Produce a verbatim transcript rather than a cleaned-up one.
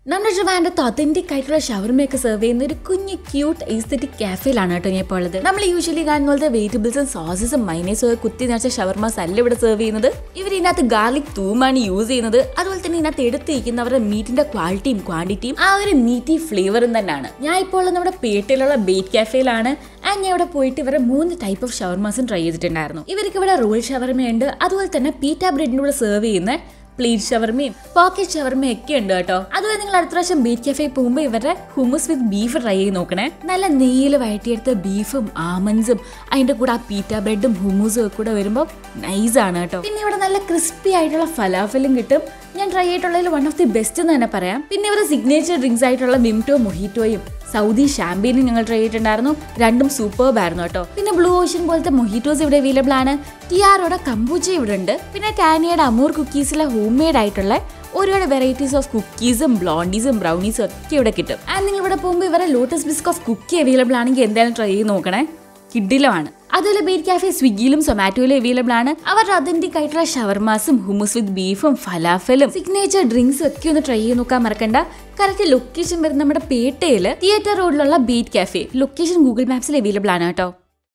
നമ്മുടെ ട്രിവാൻഡ്രത്ത് ഒതന്റിക് ആയിട്ടുള്ള ഷവർമയൊക്കെ സെർവ് ചെയ്യുന്ന ഒരു കുഞ്ഞു ക്യൂട്ട് എസ്തെറ്റിക് കാഫേയിലാണ് കേട്ടോ ഞാൻ ഇപ്പോൾ ഉള്ളത്. നമ്മൾ യൂഷ്വലി കാണുന്ന പോലത്തെ വെജിറ്റബിൾസും സോസസും മൈനേസും ഒക്കെ കുത്തി നിറച്ച ഷവർമാസ് അല്ല ഇവിടെ സെർവ് ചെയ്യുന്നത്. ഇവർ ഇതിനകത്ത് ഗാർലിക് തൂമാണ് യൂസ് ചെയ്യുന്നത്. അതുപോലെ തന്നെ ഇതിനകത്ത് എടുത്തിരിക്കുന്ന അവരുടെ മീറ്റിന്റെ ക്വാളിറ്റിയും ക്വാണ്ടിറ്റിയും ആ ഒരു മീറ്റി ഫ്ലേവറും തന്നെയാണ്. ഞാൻ ഇപ്പോൾ ഉള്ളത് നമ്മുടെ പേട്ടയിലുള്ള ബേറ്റ് കാഫേയിലാണ്. ആൻഡ് ഞാൻ ഇവിടെ പോയിട്ട് ഇവരുടെ മൂന്ന് ടൈപ്പ് ഓഫ് ഷവർമാസും ട്രൈ ചെയ്തിട്ടുണ്ടായിരുന്നു. ഇവർക്ക് ഇവിടെ റോൾ ഷവർമയുണ്ട്, അതുപോലെ തന്നെ പീറ്റ ബ്രെഡിൻ്റെ കൂടെ സെർവ് ചെയ്യുന്ന പ്ലേറ്റ് ഷവർമയും പോക്കറ്റ് ഷവർമയും ഒക്കെ ഉണ്ട് കേട്ടോ. അതുപോലെ നിങ്ങൾ അടുത്ത പ്രാവശ്യം ബീറ്റ് കഫേ പോകുമ്പോൾ ഇവരുടെ ഹുമസ് വിത്ത് ബീഫ് ട്രൈ ചെയ്ത് നോക്കണേ. നല്ല നെയ്യിൽ വഴറ്റിയെടുത്ത ബീഫും ആമൻസും അതിന്റെ കൂടെ ആ പീറ്റ ബ്രെഡും ഹുമൂസും ഒക്കെ കൂടെ വരുമ്പോൾ നൈസാണ് കേട്ടോ. പിന്നെ ഇവിടെ നല്ല ക്രിസ്പി ആയിട്ടുള്ള ഫലാഫലും കിട്ടും. ഞാൻ ട്രൈ ചെയ്തിട്ടുള്ളതിൽ വൺ ഓഫ് ദി ബെസ്റ്റ് എന്ന് തന്നെ പറയാം. പിന്നെ ഇവരുടെ സിഗ്നേച്ചർ ഡ്രിങ്ക്സ് ആയിട്ടുള്ള മിംറ്റോ മൊഹിറ്റോയും സൗദി ഷാമ്പെയിനും ഞങ്ങൾ ട്രൈ ചെയ്തിട്ടുണ്ടായിരുന്നു. രണ്ടും സൂപ്പർബ് ആയിരുന്നു കേട്ടോ. പിന്നെ ബ്ലൂ ഓഷ്യൻ പോലത്തെ മൊഹിറ്റോസ് ഇവിടെ അവൈലബിൾ ആണ്. ടിയാറോടെ കമ്പൂച്ച ഇവിടെ ഉണ്ട്. പിന്നെ ടാനിയയുടെ അമൂർ കുക്കീസിലെ ഹോം മെയ്ഡ് ആയിട്ടുള്ള ഒരുപാട് വെറൈറ്റീസ് ഓഫ് കുക്കീസും ബ്ലോണ്ടീസും ബ്രൗണീസും ഒക്കെ ഇവിടെ കിട്ടും. ആൻഡ് നിങ്ങൾ ഇവിടെ പോകുമ്പോൾ ഇവരെ Lotus Biscoff cookie available ആണെങ്കിൽ എന്തായാലും ട്രൈ ചെയ്ത് നോക്കണേ, കിഡിലുമാണ്. അതുപോലെ ബേറ്റ് കാഫേ സ്വിഗ്ഗിയിലും സൊമാറ്റോയിലും അവൈലബിൾ ആണ്. അവരുടെ ഒതന്റിക് ആയിട്ടുള്ള ഷവർമാസും ഹുമസ് വിത്ത് ബീഫും ഫലാഫലും സിഗ്നേച്ചർ ഡ്രിങ്ക്സും ഒക്കെ ഒന്ന് ട്രൈ ചെയ്ത് നോക്കാൻ മറക്കണ്ട. കറക്റ്റ് ലൊക്കേഷൻ വരുന്നത് നമ്മുടെ പേട്ടയില് തിയേറ്റർ റോഡിലുള്ള ബേറ്റ് കാഫേ. ലൊക്കേഷൻ ഗൂഗിൾ മാപ്സിൽ അവൈലബിൾ ആണ് കേട്ടോ.